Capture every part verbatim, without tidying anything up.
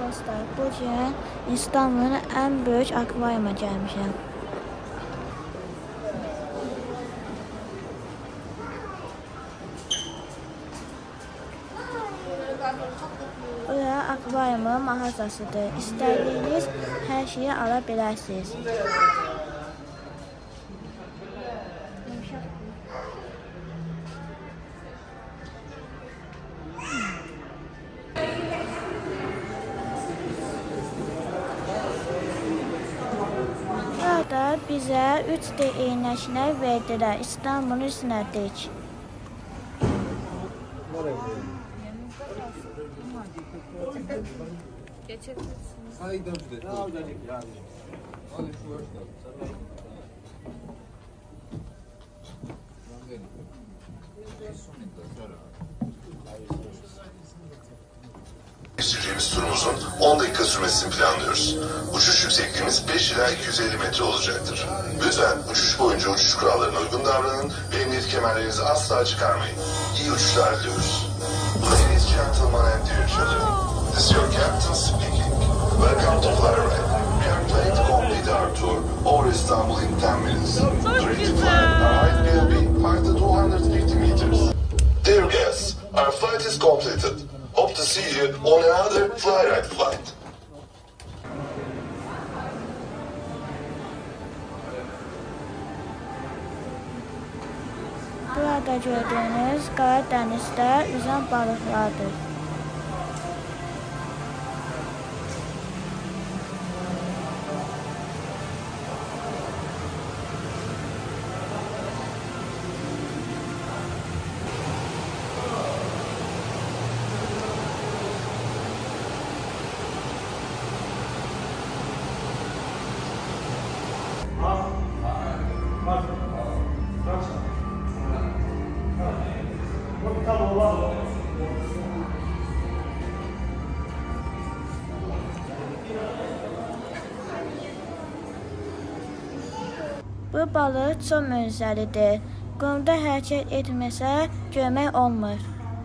Dostlar, bugün İstanbulun ən böyük akvariuma gəlmişəm. Bura akvariumun mağazasıdır. İstədiyiniz hər şeyi ala bilərsiniz. Burada bizə üç D eynəklər verdilər. İstanbulun üstünədik. Geçebilirsiniz. Geçireceğimiz turumuzun on dakika sürmesini planlıyoruz. Uçuş yüksekliğimiz beş ila iki yüz elli metre olacaktır. Lütfen uçuş boyunca uçuş kurallarına uygun davranın ve emniyet kemerlerinizi asla çıkarmayın. İyi uçuşlar diliyoruz. Ladies, gentlemen and dear children, this is your captain speaking. Welcome to Flyride. We are planning to complete our tour over Istanbul in ten minutes. During the flight, our height will be five to two hundred fifty meters. Dear guests, our flight is completed. Hope to see you on another Flyride flight. Burada gördüğünüz qara dənizdə üzən balıqlardır. Bu balıq çox möcüzəlidir. Qumda hərəkət etməsə görmək olmur.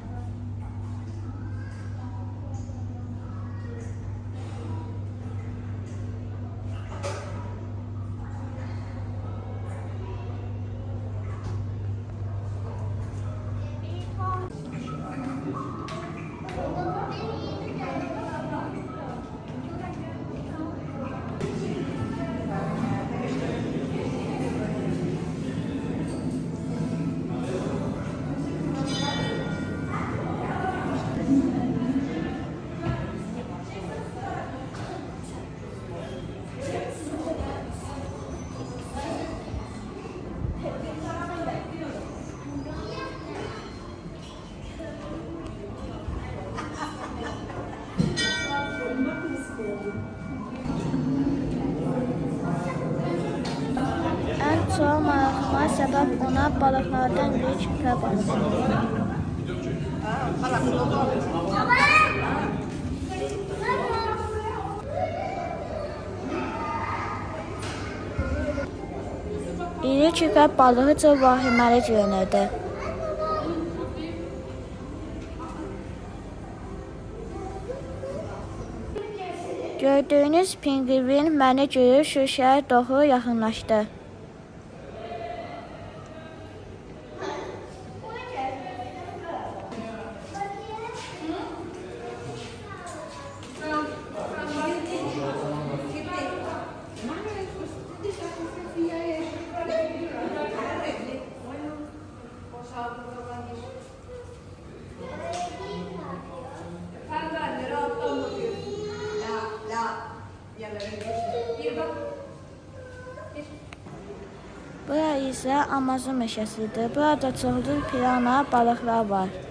Ən çox maraqlıma səbəb ona balıqlardan büyük küpə balığı. İri küpə balığı çox vahiməli görünürdü. Gördüyünüz pinqvin məni görüb şüşəyə doğru yaxınlaşdı. Bura isə Amazon meşəsidir. Burada çoxlu pirana balıqlar var.